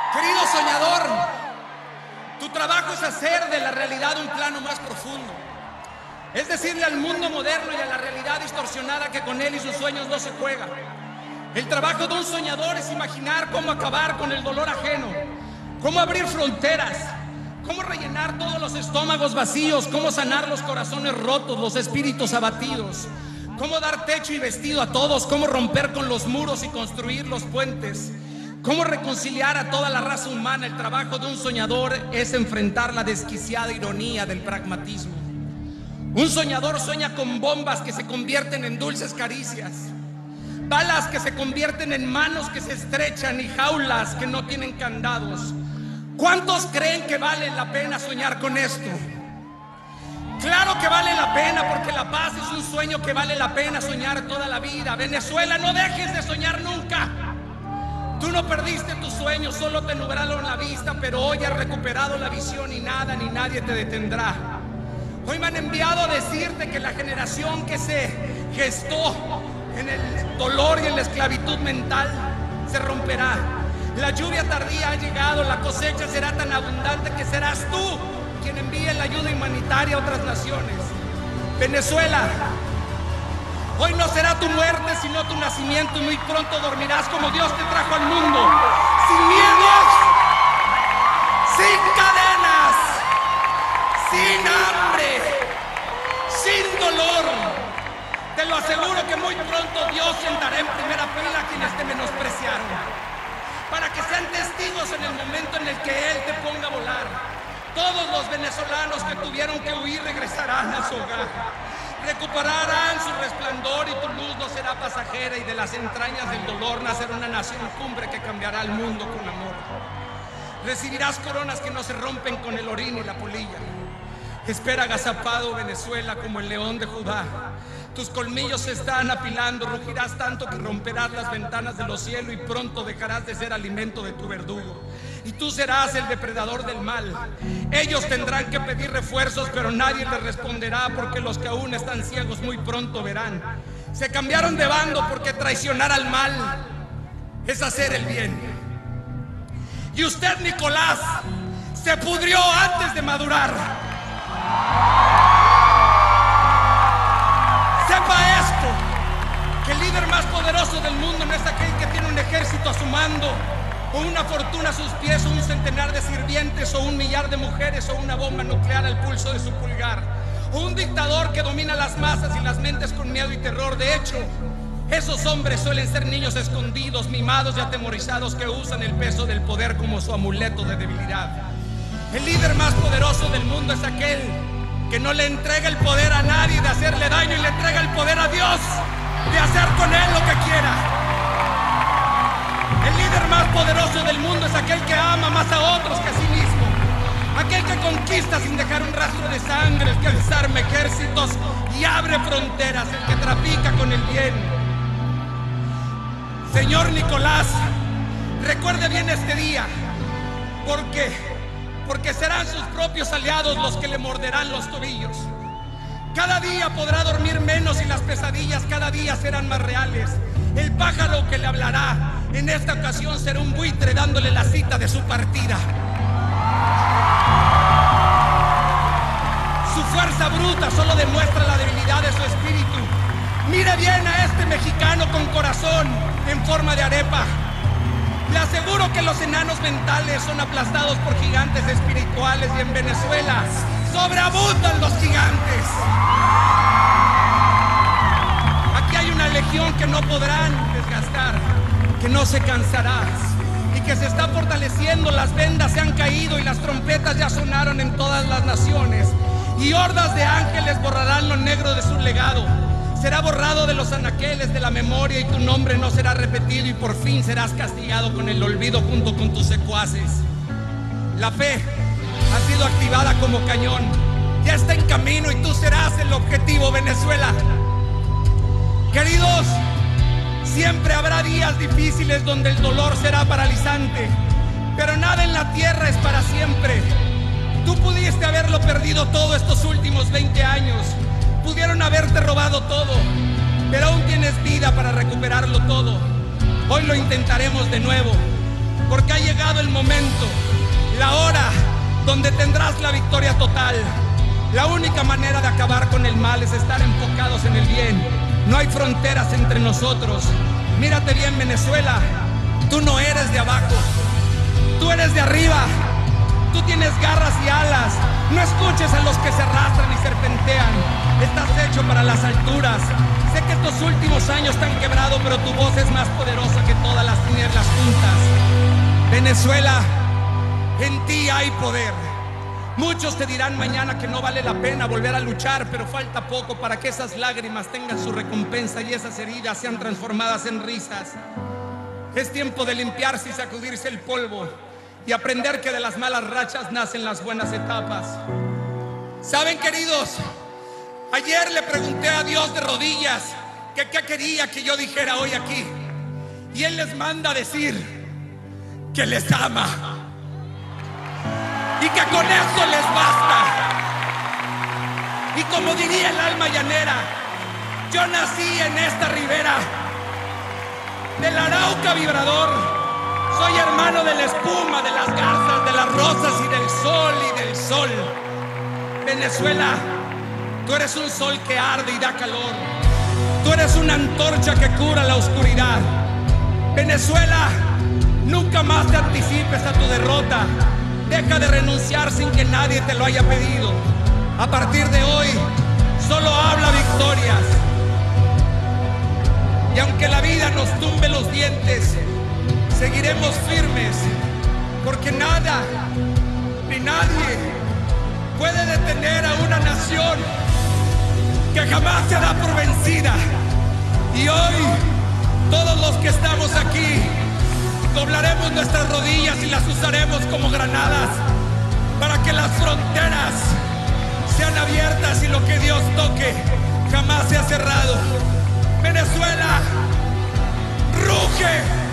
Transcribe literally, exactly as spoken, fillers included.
Querido soñador, tu trabajo es hacer de la realidad un plano más profundo. Es decirle al mundo moderno y a la realidad distorsionada que con él y sus sueños no se juega. El trabajo de un soñador es imaginar cómo acabar con el dolor ajeno, cómo abrir fronteras, cómo rellenar todos los estómagos vacíos, cómo sanar los corazones rotos, los espíritus abatidos, cómo dar techo y vestido a todos, cómo romper con los muros y construir los puentes, cómo reconciliar a toda la raza humana. El trabajo de un soñador es enfrentar la desquiciada ironía del pragmatismo. Un soñador sueña con bombas que se convierten en dulces caricias, balas que se convierten en manos que se estrechan y jaulas que no tienen candados. ¿Cuántos creen que vale la pena soñar con esto? Claro que vale la pena, porque la paz es un sueño que vale la pena soñar toda la vida. Venezuela, no dejes de soñar nunca. Tú no perdiste tus sueños, solo te nublaron la vista, pero hoy has recuperado la visión y nada ni nadie te detendrá. Hoy me han enviado a decirte que la generación que se gestó en el dolor y en la esclavitud mental se romperá. La lluvia tardía ha llegado, la cosecha será tan abundante que serás tú quien envíe la ayuda humanitaria a otras naciones. Venezuela, hoy no será tu muerte sino tu nacimiento, y muy pronto dormirás como Dios te trajo al mundo, sin miedos, sin cadenas, sin hambre, sin dolor. Te lo aseguro que muy pronto Dios sentará en primera fila a quienes te menospreciaron, para que sean testigos en el momento en el que Él te ponga a volar. Todos los venezolanos que tuvieron que huir regresarán a su hogar, recuperarán su resplandor, y tu luz no será pasajera, y de las entrañas del dolor nacerá una nación cumbre que cambiará el mundo con amor. Recibirás coronas que no se rompen con el orín y la polilla. Espera agazapado, Venezuela, como el león de Judá. Tus colmillos se están apilando, rugirás tanto que romperás las ventanas de los cielos, y pronto dejarás de ser alimento de tu verdugo. Y tú serás el depredador del mal. Ellos tendrán que pedir refuerzos, pero nadie les responderá, porque los que aún están ciegos muy pronto verán. Se cambiaron de bando porque traicionar al mal es hacer el bien. Y usted, Nicolás, se pudrió antes de madurar. Sepa esto, que el líder más poderoso del mundo no es aquel que tiene un ejército a su mando, o una fortuna a sus pies, o un centenar de sirvientes, o un millar de mujeres, o una bomba nuclear al pulso de su pulgar, o un dictador que domina las masas y las mentes con miedo y terror. De hecho, esos hombres suelen ser niños escondidos, mimados y atemorizados, que usan el peso del poder como su amuleto de debilidad. El líder más poderoso del mundo es aquel que no le entrega el poder a nadie de hacerle daño, y le entrega el poder a Dios de hacer con él lo que quiera. El líder más poderoso del mundo es aquel que ama más a otros que a sí mismo, aquel que conquista sin dejar un rastro de sangre, el que desarma ejércitos y abre fronteras, el que trafica con el bien. Señor Nicolás, recuerde bien este día, porque porque serán sus propios aliados los que le morderán los tobillos. Cada día podrá dormir menos, y las pesadillas cada día serán más reales. El pájaro que le hablará en esta ocasión será un buitre dándole la cita de su partida. Su fuerza bruta solo demuestra la debilidad de su espíritu. Mire bien a este mexicano con corazón en forma de arepa. Le aseguro que los enanos mentales son aplastados por gigantes espirituales, y en Venezuela sobreabundan los gigantes. Aquí hay una legión que no podrán desgastar, que no se cansará y que se está fortaleciendo. Las vendas se han caído y las trompetas ya sonaron en todas las naciones, y hordas de ángeles borrarán lo negro de su legado. Será borrado de los anaqueles de la memoria, y tu nombre no será repetido, y por fin serás castigado con el olvido junto con tus secuaces. La fe ha sido activada como cañón, ya está en camino, y tú serás el objetivo, Venezuela. Queridos, siempre habrá días difíciles donde el dolor será paralizante, pero nada en la tierra es para siempre. Tú pudiste haberlo perdido todo estos últimos veinte años. Pudieron haberte robado todo, pero aún tienes vida para recuperarlo todo. Hoy lo intentaremos de nuevo. porque ha llegado el momento, la hora donde tendrás la victoria total. La única manera de acabar con el mal es estar enfocados en el bien. No hay fronteras entre nosotros. Mírate bien, Venezuela, tú no eres de abajo, tú eres de arriba. Tú tienes garras y alas. No escuches a los que se arrastran y serpentean. Estás hecho para las alturas. Sé que estos últimos años te han quebrado, pero tu voz es más poderosa que todas las tinieblas juntas. Venezuela, en ti hay poder. Muchos te dirán mañana que no vale la pena volver a luchar, pero falta poco para que esas lágrimas tengan su recompensa y esas heridas sean transformadas en risas. Es tiempo de limpiarse y sacudirse el polvo y aprender que de las malas rachas nacen las buenas etapas. ¿Saben, queridos? Ayer le pregunté a Dios de rodillas que qué quería que yo dijera hoy aquí, y Él les manda a decir que les ama y que con eso les basta. Y como diría el alma llanera, yo nací en esta ribera del Arauca vibrador. Soy hermano de la espuma, de las garzas, de las rosas y del sol y del sol. Venezuela, tú eres un sol que arde y da calor. Tú eres una antorcha que cura la oscuridad. Venezuela, nunca más te anticipes a tu derrota. Deja de renunciar sin que nadie te lo haya pedido. A partir de hoy, solo habla victorias. Y aunque la vida nos tumbe los dientes, seguiremos firmes, porque nada ni nadie puede detener a una nación que jamás se da por vencida. Y hoy, todos los que estamos aquí, doblaremos nuestras rodillas y las usaremos como granadas para que las fronteras sean abiertas y lo que Dios toque jamás sea cerrado. Venezuela, ruge.